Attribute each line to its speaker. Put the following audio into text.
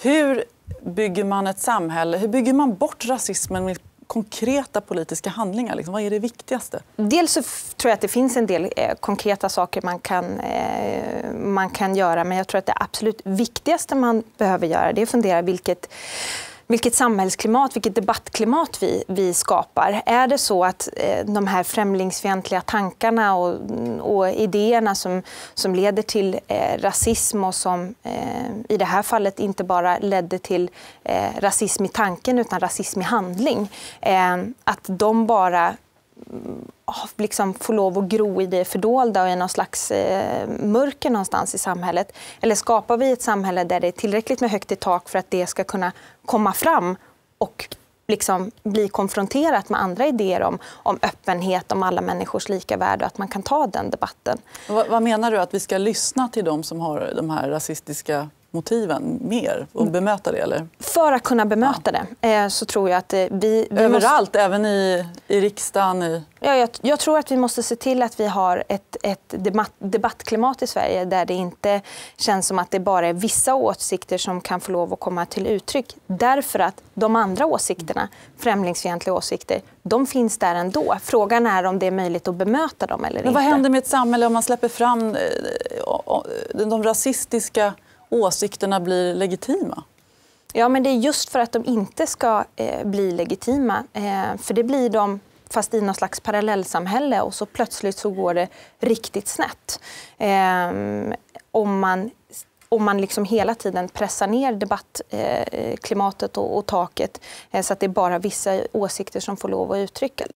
Speaker 1: Hur bygger man ett samhälle? Hur bygger man bort rasismen med konkreta politiska handlingar? Liksom, vad är det viktigaste?
Speaker 2: Dels så tror jag att det finns en del konkreta saker man kan göra. Men jag tror att det absolut viktigaste man behöver göra det är att fundera vilket samhällsklimat, vilket debattklimat vi skapar. Är det så att de här främlingsfientliga tankarna och idéerna som leder till rasism och som i det här fallet inte bara ledde till rasism i tanken utan rasism i handling, att de bara liksom får lov att gro i det fördolda och i någon slags mörker någonstans i samhället? Eller skapar vi ett samhälle där det är tillräckligt med högt i tak för att det ska kunna komma fram och liksom bli konfronterat med andra idéer om öppenhet, om alla människors lika värde och att man kan ta den debatten?
Speaker 1: Vad menar du, att vi ska lyssna till de som har de här rasistiska motiven mer och bemöta det, eller? För
Speaker 2: att kunna bemöta det så tror jag att vi
Speaker 1: överallt, måste... även i riksdagen?
Speaker 2: Jag tror att vi måste se till att vi har ett debattklimat i Sverige där det inte känns som att det bara är vissa åsikter som kan få lov att komma till uttryck. Därför att de andra åsikterna, främlingsfientliga åsikter, de finns där ändå. Frågan är om det är möjligt att bemöta dem eller inte.
Speaker 1: Men vad händer med ett samhälle om man släpper fram de rasistiska åsikterna blir legitima?
Speaker 2: Ja, men det är just för att de inte ska bli legitima. För det blir de fast i någon slags parallellsamhälle och så plötsligt så går det riktigt snett. Om man liksom hela tiden pressar ner debattklimatet och taket så att det är bara vissa åsikter som får lov att uttrycka.